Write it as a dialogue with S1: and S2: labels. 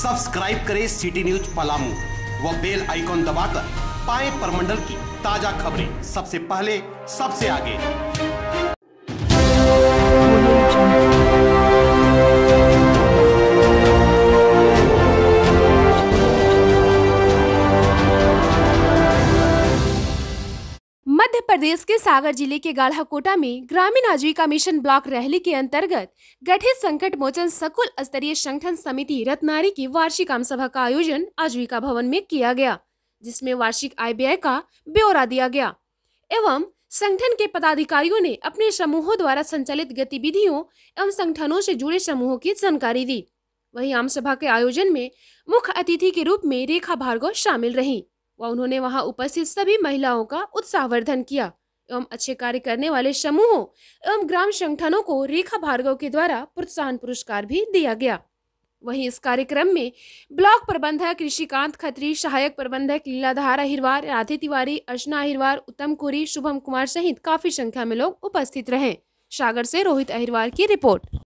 S1: Subscribe करें city news Palamu व bell icon दबाकर पाएं परमंडल की ताजा खबरें सबसे पहले सबसे आगे।
S2: मध्य प्रदेश के सागर जिले के गाढ़ाकोटा में ग्रामीण आजीविका मिशन ब्लॉक रहली के अंतर्गत गठित संकट मोचन सकुल स्तरीय संगठन समिति रत्नारी की वार्षिक आम सभा का आयोजन आजीविका भवन में किया गया, जिसमें वार्षिक आय व्यय का ब्यौरा दिया गया एवं संगठन के पदाधिकारियों ने अपने समूहों द्वारा संचालित गतिविधियों एवं संगठनों से जुड़े समूहों की जानकारी दी। वहीं आम सभा के आयोजन में मुख्य अतिथि के रूप में रेखा भार्गव शामिल रहीं व उन्होंने वहां उपस्थित सभी महिलाओं का उत्साहवर्धन किया एवं अच्छे कार्य करने वाले समूहों एवं ग्राम संगठनों को रेखा भार्गव के द्वारा प्रोत्साहन पुरस्कार भी दिया गया। वहीं इस कार्यक्रम में ब्लॉक प्रबंधक ऋषिकांत खत्री, सहायक प्रबंधक लीलाधार अहिरवार, राधे तिवारी, अर्चना अहिरवार, उत्तम कुरी, शुभम कुमार सहित काफी संख्या में लोग उपस्थित रहे। सागर से रोहित अहिरवार की रिपोर्ट।